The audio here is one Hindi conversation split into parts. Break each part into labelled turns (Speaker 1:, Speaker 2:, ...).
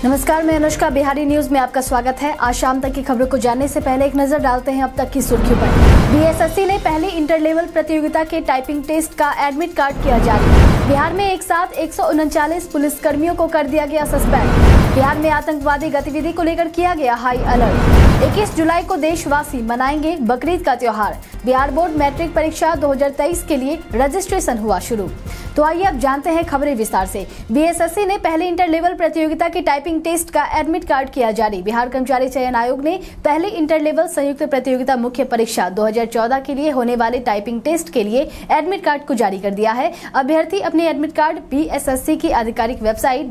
Speaker 1: नमस्कार, मैं अनुष्का, बिहारी न्यूज में आपका स्वागत है। आज शाम तक की खबरों को जानने से पहले एक नजर डालते हैं अब तक की सुर्खियों पर। बीएसएससी ने पहली इंटर लेवल प्रतियोगिता के टाइपिंग टेस्ट का एडमिट कार्ड किया जारी। बिहार में एक साथ 139 पुलिस कर्मियों को कर दिया गया सस्पेंड। बिहार में आतंकवादी गतिविधि को लेकर किया गया हाई अलर्ट। 21 जुलाई को देशवासी मनाएंगे बकरीद का त्योहार। बिहार बोर्ड मैट्रिक परीक्षा 2023 के लिए रजिस्ट्रेशन हुआ शुरू। तो आइए अब जानते हैं खबरें विस्तार से। बीएसएससी ने पहले इंटर लेवल प्रतियोगिता के टाइपिंग टेस्ट का एडमिट कार्ड किया जारी। बिहार कर्मचारी चयन आयोग ने पहले इंटर लेवल संयुक्त प्रतियोगिता मुख्य परीक्षा 2014 के लिए होने वाले टाइपिंग टेस्ट के लिए एडमिट कार्ड को जारी कर दिया है। अभ्यर्थी अपने एडमिट कार्ड बीएसएससी की आधिकारिक वेबसाइट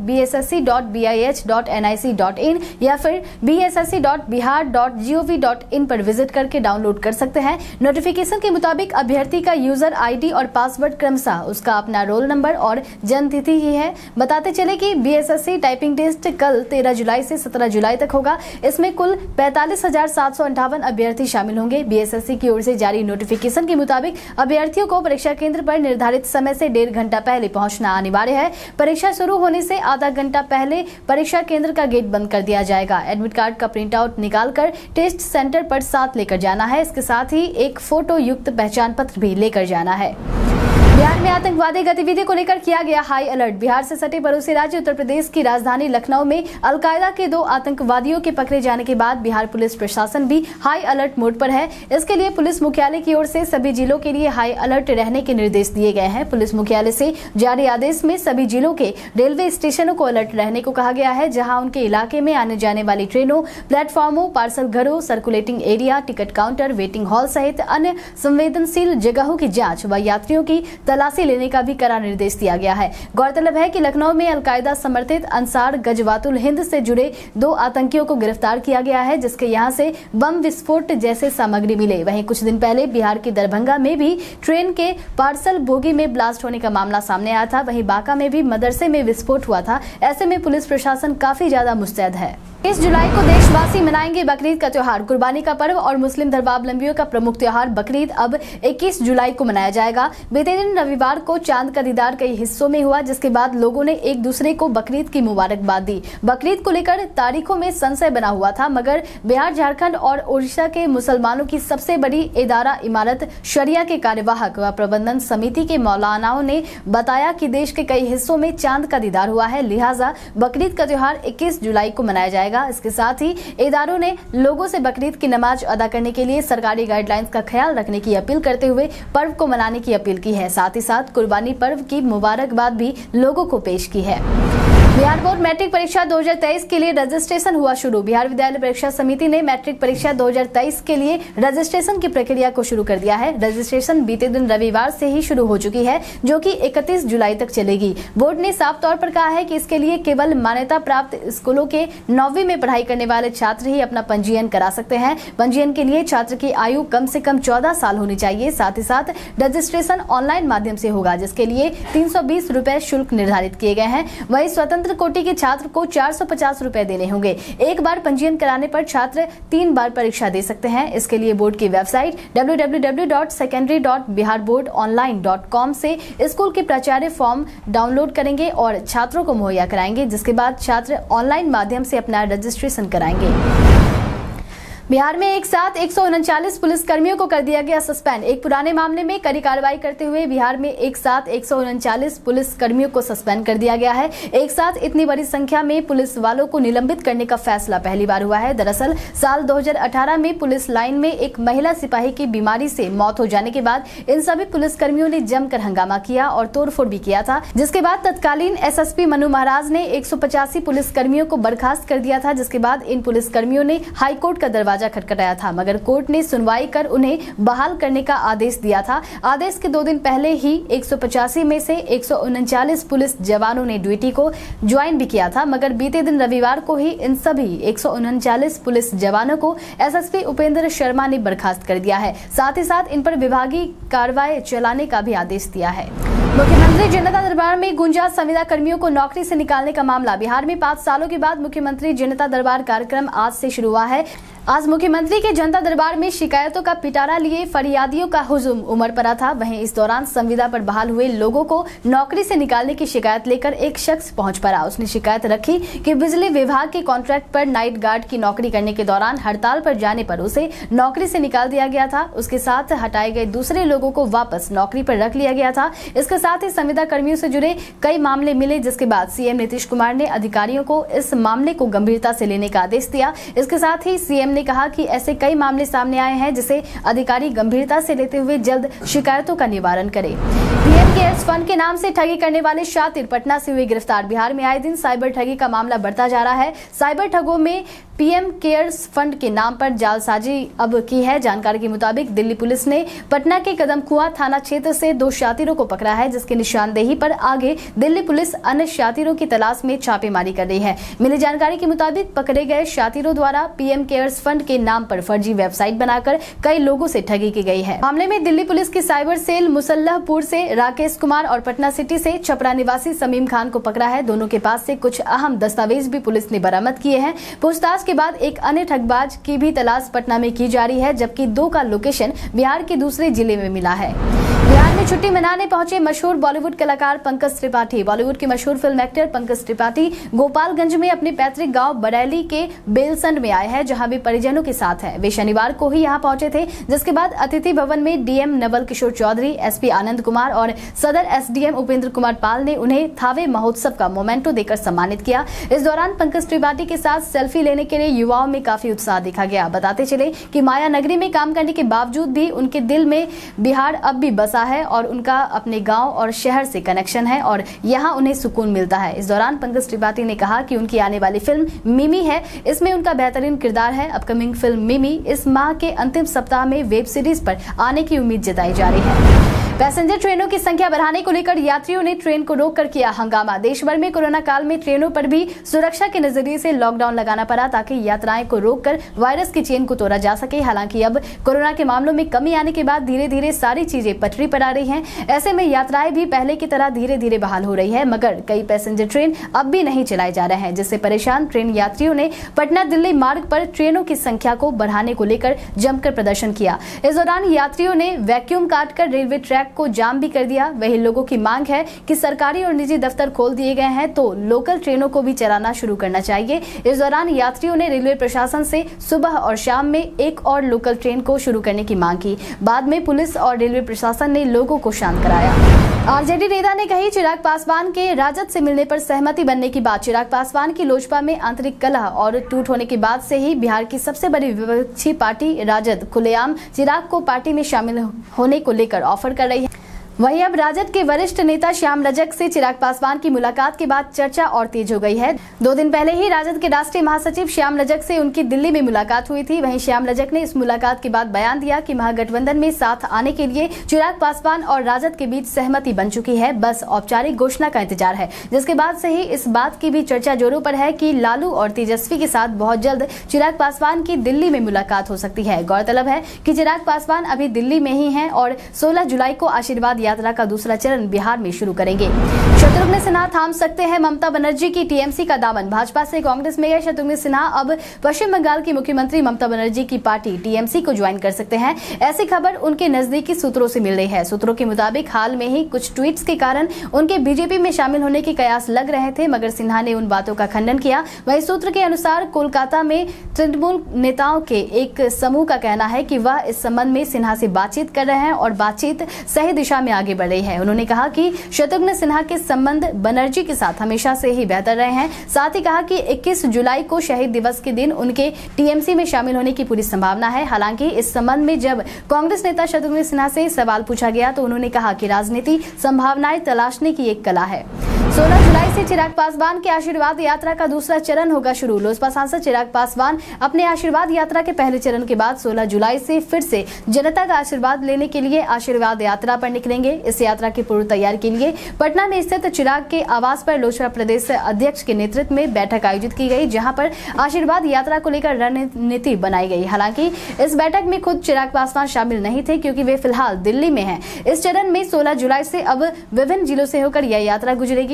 Speaker 1: bssc.bih.nic.in या फिर bssc.bihar.gov.in पर विजिट करके डाउनलोड कर सकते हैं। नोटिफिकेशन के मुताबिक अभ्यर्थी का यूजर आईडी और पासवर्ड क्रमशः उसका अपना रोल नंबर और जन्म तिथि ही है। बताते चले कि बीएसएससी टाइपिंग टेस्ट कल 13 जुलाई से 17 जुलाई तक होगा। इसमें कुल 45,758 अभ्यर्थी शामिल होंगे। बीएसएससी की ओर से जारी नोटिफिकेशन के मुताबिक अभ्यर्थियों को परीक्षा केंद्र पर निर्धारित समय से 1.5 घंटा पहले पहुंचना अनिवार्य है। परीक्षा शुरू होने से आधा घंटा पहले परीक्षा केंद्र का गेट बंद कर दिया जाएगा। एडमिट कार्ड का प्रिंट आउट निकालकर टेस्ट सेंटर पर साथ लेकर जाना है। इसके साथ ही एक फोटो युक्त पहचान पत्र भी लेकर जाना है। बिहार में आतंकवादी गतिविधि को लेकर किया गया हाई अलर्ट। बिहार से सटे पड़ोसी राज्य उत्तर प्रदेश की राजधानी लखनऊ में अलकायदा के 2 आतंकवादियों के पकड़े जाने के बाद बिहार पुलिस प्रशासन भी हाई अलर्ट मोड पर है। इसके लिए पुलिस मुख्यालय की ओर से सभी जिलों के लिए हाई अलर्ट रहने के निर्देश दिए गए हैं। पुलिस मुख्यालय से जारी आदेश में सभी जिलों के रेलवे स्टेशनों को अलर्ट रहने को कहा गया है, जहाँ उनके इलाके में आने जाने वाली ट्रेनों, प्लेटफॉर्मों, पार्सल घरों, circulating area, ticket counter, waiting hall सहित अन्य संवेदनशील जगहों की जाँच व यात्रियों की तलाशी लेने का भी कड़ा निर्देश दिया गया है। गौरतलब है कि लखनऊ में अलकायदा समर्थित अंसार गजवातुल हिंद से जुड़े 2 आतंकियों को गिरफ्तार किया गया है, जिसके यहां से बम विस्फोट जैसे सामग्री मिले। वहीं कुछ दिन पहले बिहार के दरभंगा में भी ट्रेन के पार्सल बोगी में ब्लास्ट होने का मामला सामने आया था। वहीं बांका में भी मदरसे में विस्फोट हुआ था। ऐसे में पुलिस प्रशासन काफी ज्यादा मुस्तैद है। 21 जुलाई को देशवासी मनाएंगे बकरीद का त्योहार। कुर्बानी का पर्व और मुस्लिम धर्मावलंबियों का प्रमुख त्योहार बकरीद अब 21 जुलाई को मनाया जाएगा। बीते दिन रविवार को चांद का दीदार कई हिस्सों में हुआ, जिसके बाद लोगों ने एक दूसरे को बकरीद की मुबारकबाद दी। बकरीद को लेकर तारीखों में संशय बना हुआ था, मगर बिहार, झारखंड और ओडिशा के मुसलमानों की सबसे बड़ी इदारा इमारत शरिया के कार्यवाहक व प्रबंधन समिति के मौलानाओं ने बताया कि देश के कई हिस्सों में चांद का दीदार हुआ है, लिहाजा बकरीद का त्योहार 21 जुलाई को मनाया जाएगा। इसके साथ ही इदारों ने लोगों से बकरीद की नमाज अदा करने के लिए सरकारी गाइडलाइंस का ख्याल रखने की अपील करते हुए पर्व को मनाने की अपील की है। साथ ही साथ कुर्बानी पर्व की मुबारकबाद भी लोगों को पेश की है। बिहार बोर्ड मैट्रिक परीक्षा 2023 के लिए रजिस्ट्रेशन हुआ शुरू। बिहार विद्यालय परीक्षा समिति ने मैट्रिक परीक्षा 2023 के लिए रजिस्ट्रेशन की प्रक्रिया को शुरू कर दिया है। रजिस्ट्रेशन बीते दिन रविवार से ही शुरू हो चुकी है, जो कि 31 जुलाई तक चलेगी। बोर्ड ने साफ तौर पर कहा है कि इसके लिए केवल मान्यता प्राप्त स्कूलों के 9वीं में पढ़ाई करने वाले छात्र ही अपना पंजीयन करा सकते हैं। पंजीयन के लिए छात्र की आयु कम से कम 14 साल होनी चाहिए। साथ ही साथ रजिस्ट्रेशन ऑनलाइन माध्यम से होगा, जिसके लिए 320 रुपए शुल्क निर्धारित किए गए हैं। वहीं स्वतंत्र कोटि के छात्र को 450 रुपए देने होंगे। एक बार पंजीयन कराने पर छात्र 3 बार परीक्षा दे सकते हैं। इसके लिए बोर्ड की वेबसाइट www.secondary.biharboardonline.com से स्कूल के प्राचार्य फॉर्म डाउनलोड करेंगे और छात्रों को मुहैया कराएंगे, जिसके बाद छात्र ऑनलाइन माध्यम से अपना रजिस्ट्रेशन कराएंगे। बिहार में एक साथ 139 पुलिस कर्मियों को कर दिया गया सस्पेंड। एक पुराने मामले में कड़ी कार्रवाई करते हुए बिहार में एक साथ 139 पुलिस कर्मियों को सस्पेंड कर दिया गया है। एक साथ इतनी बड़ी संख्या में पुलिस वालों को निलंबित करने का फैसला पहली बार हुआ है। दरअसल साल 2018 में पुलिस लाइन में एक महिला सिपाही की बीमारी से मौत हो जाने के बाद इन सभी पुलिस कर्मियों ने जमकर हंगामा किया और तोड़फोड़ भी किया था, जिसके बाद तत्कालीन एसएसपी मनु महाराज ने 185 पुलिस कर्मियों को बर्खास्त कर दिया था। जिसके बाद इन पुलिस कर्मियों ने हाईकोर्ट का दरवाजा खटखटाया था, मगर कोर्ट ने सुनवाई कर उन्हें बहाल करने का आदेश दिया था। आदेश के 2 दिन पहले ही 185 में से 139 पुलिस जवानों ने ड्यूटी को ज्वाइन भी किया था, मगर बीते दिन रविवार को ही इन सभी 139 पुलिस जवानों को एसएसपी उपेंद्र शर्मा ने बर्खास्त कर दिया है। साथ ही साथ इन पर विभागीय कार्रवाई चलाने का भी आदेश दिया है। मुख्यमंत्री जनता दरबार में गुंजा संविदा कर्मियों को नौकरी से निकालने का मामला। बिहार में 5 सालों के बाद मुख्यमंत्री जनता दरबार कार्यक्रम आज से शुरू हुआ है। आज मुख्यमंत्री के जनता दरबार में शिकायतों का पिटारा लिए फरियादियों का हुजूम उमड़ पड़ा था। वहीं इस दौरान संविदा पर बहाल हुए लोगों को नौकरी से निकालने की शिकायत लेकर एक शख्स पहुंच पड़ा। उसने शिकायत रखी कि बिजली विभाग के कॉन्ट्रैक्ट पर नाइट गार्ड की नौकरी करने के दौरान हड़ताल पर जाने पर उसे नौकरी से निकाल दिया गया था। उसके साथ हटाए गए दूसरे लोगों को वापस नौकरी पर रख लिया गया था। इसके साथ ही संविदा कर्मियों से जुड़े कई मामले मिले, जिसके बाद सीएम नीतीश कुमार ने अधिकारियों को इस मामले को गंभीरता से लेने का आदेश दिया। इसके साथ ही सीएम ने कहा कि ऐसे कई मामले सामने आए हैं जिसे अधिकारी गंभीरता से लेते हुए जल्द शिकायतों का निवारण करें। पीएम केयर्स फंड के नाम से ठगी करने वाले शातिर पटना से हुए गिरफ्तार। बिहार में आए दिन साइबर ठगी का मामला बढ़ता जा रहा है। साइबर ठगों में पीएम केयर्स फंड के नाम पर जालसाजी अब की है। जानकारी के मुताबिक दिल्ली पुलिस ने पटना के कदमकुआं थाना क्षेत्र से 2 शातिरों को पकड़ा है, जिसकी निशानदेही पर आगे दिल्ली पुलिस अन्य शातिरों की तलाश में छापेमारी कर रही है। मिली जानकारी के मुताबिक पकड़े गए शातिरों द्वारा पीएम केयर्स फंड के नाम पर फर्जी वेबसाइट बनाकर कई लोगों से ठगी की गई है। मामले में दिल्ली पुलिस की साइबर सेल मुसल्लहपुर से राकेश कुमार और पटना सिटी से छपरा निवासी समीम खान को पकड़ा है। दोनों के पास से कुछ अहम दस्तावेज भी पुलिस ने बरामद किए हैं। पूछताछ के बाद एक अन्य ठगबाज की भी तलाश पटना में की जा रही है, जबकि 2 का लोकेशन बिहार के दूसरे जिले में मिला है। बिहार में छुट्टी मनाने पहुंचे मशहूर बॉलीवुड कलाकार पंकज त्रिपाठी। बॉलीवुड के मशहूर फिल्म एक्टर पंकज त्रिपाठी गोपालगंज में अपने पैतृक गांव बरैली के बेलसंड में आए हैं, जहां वे परिजनों के साथ हैं। वे शनिवार को ही यहां पहुंचे थे, जिसके बाद अतिथि भवन में डीएम नवल किशोर चौधरी, एसपी आनंद कुमार और सदर एसडीएम उपेंद्र कुमार पाल ने उन्हें थावे महोत्सव का मोमेंटो देकर सम्मानित किया। इस दौरान पंकज त्रिपाठी के साथ सेल्फी लेने के लिए युवाओं में काफी उत्साह देखा गया। बताते चले कि माया नगरी में काम करने के बावजूद भी उनके दिल में बिहार अब भी बसा है और उनका अपने गांव और शहर से कनेक्शन है और यहां उन्हें सुकून मिलता है। इस दौरान पंकज त्रिपाठी ने कहा कि उनकी आने वाली फिल्म मिमी है, इसमें उनका बेहतरीन किरदार है। अपकमिंग फिल्म मिमी इस माह के अंतिम सप्ताह में वेब सीरीज पर आने की उम्मीद जताई जा रही है। पैसेंजर ट्रेनों की संख्या बढ़ाने को लेकर यात्रियों ने ट्रेन को रोककर किया हंगामा। देश भर में कोरोना काल में ट्रेनों पर भी सुरक्षा के नजरिए से लॉकडाउन लगाना पड़ा, ताकि यात्राएं को रोककर वायरस की चेन को तोड़ा जा सके। हालांकि अब कोरोना के मामलों में कमी आने के बाद धीरे धीरे सारी चीजें पटरी पर आ रही हैं। ऐसे में यात्राएं भी पहले की तरह धीरे धीरे बहाल हो रही है, मगर कई पैसेंजर ट्रेन अब भी नहीं चलाए जा रहे हैं, जिससे परेशान ट्रेन यात्रियों ने पटना दिल्ली मार्ग पर ट्रेनों की संख्या को बढ़ाने को लेकर जमकर प्रदर्शन किया। इस दौरान यात्रियों ने वैक्यूम काटकर रेलवे ट्रैक को जाम भी कर दिया। वही लोगों की मांग है कि सरकारी और निजी दफ्तर खोल दिए गए हैं तो लोकल ट्रेनों को भी चलाना शुरू करना चाहिए। इस दौरान यात्रियों ने रेलवे प्रशासन से सुबह और शाम में एक और लोकल ट्रेन को शुरू करने की मांग की। बाद में पुलिस और रेलवे प्रशासन ने लोगों को शांत कराया। आरजेडी नेता ने कही चिराग पासवान के राजद से मिलने पर सहमति बनने की बात। चिराग पासवान की लोजपा में आंतरिक कलह और टूट होने के बाद से ही बिहार की सबसे बड़ी विपक्षी पार्टी राजद खुलेआम चिराग को पार्टी में शामिल होने को लेकर ऑफर कर रही है। वहीं अब राजद के वरिष्ठ नेता श्याम रजक से चिराग पासवान की मुलाकात के बाद चर्चा और तेज हो गई है। 2 दिन पहले ही राजद के राष्ट्रीय महासचिव श्याम रजक से उनकी दिल्ली में मुलाकात हुई थी। वहीं श्याम रजक ने इस मुलाकात के बाद बयान दिया कि महागठबंधन में साथ आने के लिए चिराग पासवान और राजद के बीच सहमति बन चुकी है, बस औपचारिक घोषणा का इंतजार है। जिसके बाद से ही इस बात की भी चर्चा जोरों पर है कि लालू और तेजस्वी के साथ बहुत जल्द चिराग पासवान की दिल्ली में मुलाकात हो सकती है। गौरतलब है कि चिराग पासवान अभी दिल्ली में ही हैं और 16 जुलाई को आशीर्वाद यात्रा का दूसरा चरण बिहार में शुरू करेंगे। शत्रुघ्न सिन्हा थाम सकते हैं ममता बनर्जी की टीएमसी का दामन। भाजपा से कांग्रेस में गए शत्रुघ्न सिन्हा अब पश्चिम बंगाल की मुख्यमंत्री ममता बनर्जी की पार्टी टीएमसी को ज्वाइन कर सकते हैं। ऐसी खबर उनके नजदीकी सूत्रों से मिल रही है। सूत्रों के मुताबिक हाल में ही कुछ ट्वीट्स के कारण उनके बीजेपी में शामिल होने के कयास लग रहे थे, मगर सिन्हा ने उन बातों का खंडन किया। वही सूत्र के अनुसार कोलकाता में तृणमूल नेताओं के एक समूह का कहना है कि वह इस संबंध में सिन्हा से बातचीत कर रहे हैं और बातचीत सही दिशा में आगे बढ़ रही है। उन्होंने कहा कि शत्रुघ्न सिन्हा के संबंध बनर्जी के साथ हमेशा से ही बेहतर रहे हैं। साथ ही कहा कि 21 जुलाई को शहीद दिवस के दिन उनके टीएमसी में शामिल होने की पूरी संभावना है। हालांकि इस संबंध में जब कांग्रेस नेता शत्रुघ्न सिन्हा से सवाल पूछा गया तो उन्होंने कहा कि राजनीति संभावनाएं तलाशने की एक कला है। 16 जुलाई से चिराग पासवान की आशीर्वाद यात्रा का दूसरा चरण होगा शुरू। लोजपा सांसद चिराग पासवान अपने आशीर्वाद यात्रा के पहले चरण के बाद 16 जुलाई से फिर से जनता का आशीर्वाद लेने के लिए आशीर्वाद यात्रा पर निकलेंगे। इस यात्रा की पूर्व तैयारी के लिए पटना में स्थित चिराग के आवास पर लोजपा प्रदेश अध्यक्ष के नेतृत्व में बैठक आयोजित की गई, जहां पर आशीर्वाद यात्रा को लेकर रणनीति बनाई गई। हालांकि इस बैठक में खुद चिराग पासवान शामिल नहीं थे, क्योंकि वे फिलहाल दिल्ली में हैं। इस चरण में 16 जुलाई से अब विभिन्न जिलों से होकर यह यात्रा गुजरेगी।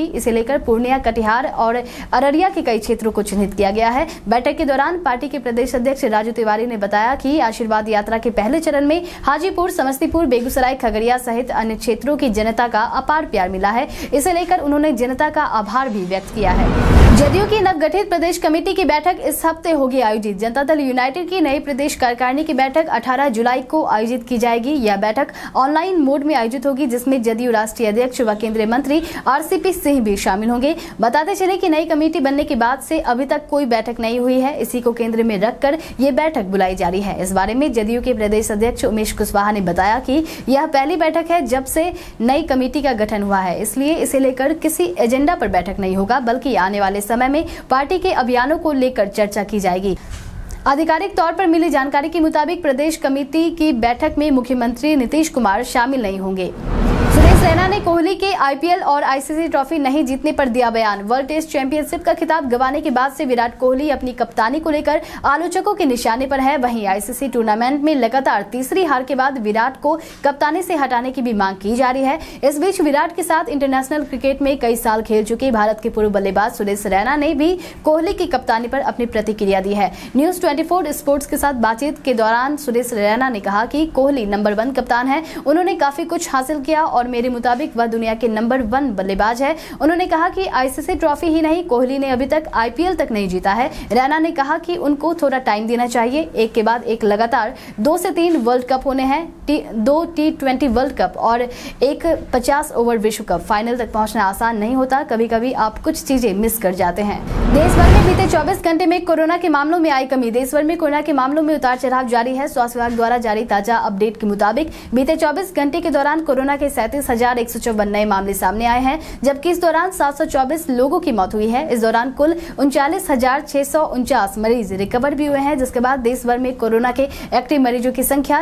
Speaker 1: इसे लेकर पूर्णिया, कटिहार और अररिया के कई क्षेत्रों को चिन्हित किया गया है। बैठक के दौरान पार्टी के प्रदेश अध्यक्ष राजू तिवारी ने बताया कि आशीर्वाद यात्रा के पहले चरण में हाजीपुर, समस्तीपुर, बेगूसराय, खगड़िया सहित अन्य क्षेत्रों की जनता का अपार प्यार मिला है। इसे लेकर उन्होंने जनता का आभार भी व्यक्त किया है। जदयू की नवगठित प्रदेश कमेटी की बैठक इस हफ्ते होगी आयोजित। जनता दल यूनाइटेड की नई प्रदेश कार्यकारिणी की बैठक 18 जुलाई को आयोजित की जाएगी। यह बैठक ऑनलाइन मोड में आयोजित होगी, जिसमें जदयू राष्ट्रीय अध्यक्ष व केंद्रीय मंत्री आरसीपी सिंह भी शामिल होंगे। बताते चले कि नई कमेटी बनने के बाद से अभी तक कोई बैठक नहीं हुई है। इसी को केंद्र में रखकर ये बैठक बुलाई जा रही है। इस बारे में जदयू के प्रदेश अध्यक्ष उमेश कुशवाहा ने बताया कि यह पहली बैठक है जब से नई कमेटी का गठन हुआ है, इसलिए इसे लेकर किसी एजेंडा पर बैठक नहीं होगा, बल्कि आने वाले समय में पार्टी के अभियानों को लेकर चर्चा की जाएगी। आधिकारिक तौर पर मिली जानकारी के मुताबिक प्रदेश कमेटी की बैठक में मुख्यमंत्री नीतीश कुमार शामिल नहीं होंगे। सुरेश रैना ने कोहली के आईपीएल और आईसीसी ट्रॉफी नहीं जीतने पर दिया बयान। वर्ल्ड टेस्ट चैंपियनशिप का खिताब गंवाने के बाद से विराट कोहली अपनी कप्तानी को लेकर आलोचकों के निशाने पर है। वहीं आईसीसी टूर्नामेंट में लगातार तीसरी हार के बाद विराट को कप्तानी से हटाने की भी मांग की जा रही है। इस बीच विराट के साथ इंटरनेशनल क्रिकेट में कई साल खेल चुके भारत के पूर्व बल्लेबाज सुरेश रैना ने भी कोहली की कप्तानी पर अपनी प्रतिक्रिया दी है। न्यूज 24 स्पोर्ट्स के साथ बातचीत के दौरान सुरेश रैना ने कहा कि कोहली नंबर 1 कप्तान है, उन्होंने काफी कुछ हासिल किया और मेरे मुताबिक वह दुनिया के नंबर 1 बल्लेबाज है। उन्होंने कहा कि आईसीसी ट्रॉफी ही नहीं, कोहली ने अभी तक आईपीएल तक नहीं जीता है। रैना ने कहा कि उनको थोड़ा टाइम देना चाहिए। एक के बाद एक लगातार 2 से 3 वर्ल्ड कप होने हैं, 2 T20 वर्ल्ड कप और एक 50 ओवर विश्व कप। फाइनल तक पहुंचना आसान नहीं होता, कभी कभी आप कुछ चीजें मिस कर जाते हैं। देश भर में बीते 24 घंटे में कोरोना के मामलों में आई कमी। देश भर में कोरोना के मामलों में उतार चढ़ाव जारी है। स्वास्थ्य विभाग द्वारा जारी ताजा अपडेट के मुताबिक बीते 24 घंटे के दौरान कोरोना के 37,154 नए मामले सामने आए हैं, जबकि इस दौरान 724 लोगों की मौत हुई है। इस दौरान कुल 39,649 मरीज रिकवर भी हुए हैं, जिसके बाद देश भर में कोरोना के एक्टिव मरीजों की संख्या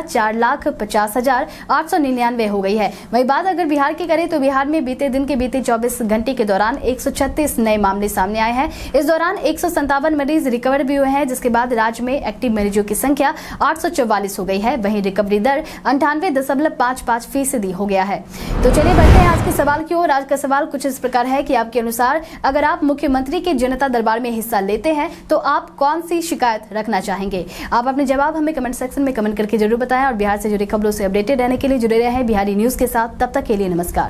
Speaker 1: 4,50,899 हो गई है। वही बात अगर बिहार की करें तो बिहार में बीते 24 घंटे के दौरान 136 नए मामले सामने आए हैं। इस दौरान 157 मरीज रिकवर भी हुए हैं, जिसके बाद राज्य में एक्टिव मरीजों की संख्या 844 हो गई है। वहीं रिकवरी दर 98.55% हो गया है। तो चलिए बढ़ते हैं आज के सवाल की ओर। आज का सवाल कुछ इस प्रकार है कि आपके अनुसार अगर आप मुख्यमंत्री के जनता दरबार में हिस्सा लेते हैं तो आप कौन सी शिकायत रखना चाहेंगे? आप अपने जवाब हमें कमेंट सेक्शन में कमेंट करके जरूर बताएं और बिहार से जुड़ी खबरों से अपडेटेड रहने के लिए जुड़े रहें बिहारी न्यूज के साथ। तब तक के लिए नमस्कार।